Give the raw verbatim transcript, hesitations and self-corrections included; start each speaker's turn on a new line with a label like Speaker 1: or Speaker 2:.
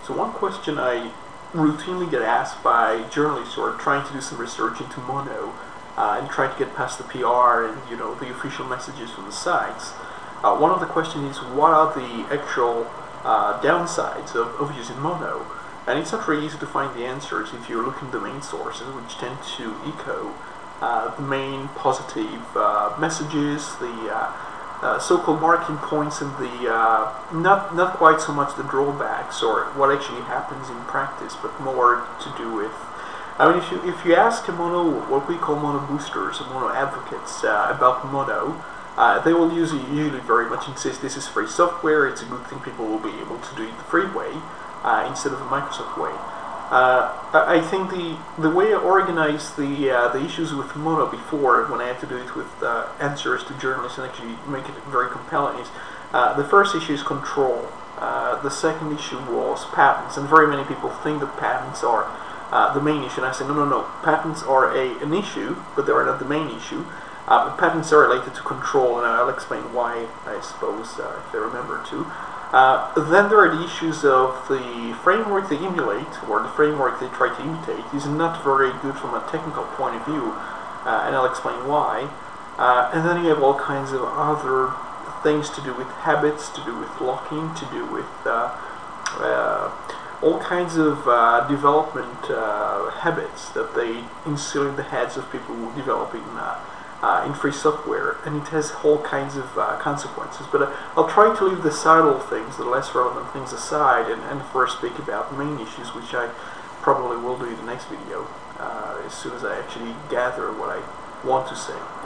Speaker 1: So one question I routinely get asked by journalists who are trying to do some research into Mono uh, and trying to get past the P R and you know the official messages from the sites. Uh, one of the questions is, what are the actual uh, downsides of, of using Mono? And it's not really easy to find the answers if you're looking at the main sources, which tend to echo uh, the main positive uh, messages, the uh, uh, so-called marketing points, and the uh, not not quite so much the drawbacks or what actually happens in practice, but more to do with. I mean, if you if you ask a Mono, what we call Mono boosters or Mono advocates uh, about Mono, uh, they will usually usually very much insist this is free software. It's a good thing people will be able to do it the free way uh, instead of the Microsoft way. Uh, I think the the way I organized the uh, the issues with Mono before, when I had to do it with uh, answers to journalists and actually make it very compelling, is uh, the first issue is control. Uh, the second issue was patents, and very many people think that patents are uh, the main issue. And I say no, no, no. Patents are a an issue, but they are not the main issue. Uh, patents are related to control, and I'll explain why, I suppose, uh, if I remember to. Uh, then there are the issues of the framework they emulate, or the framework they try to imitate, is not very good from a technical point of view, uh, and I'll explain why. Uh, and then you have all kinds of other things to do with habits, to do with locking, to do with uh, uh, all kinds of uh, development uh, habits that they instill in the heads of people who are developing uh, Uh, in free software, and it has all kinds of uh, consequences. But uh, I'll try to leave the subtle things, the less relevant things aside, and, and first speak about the main issues, which I probably will do in the next video uh, as soon as I actually gather what I want to say.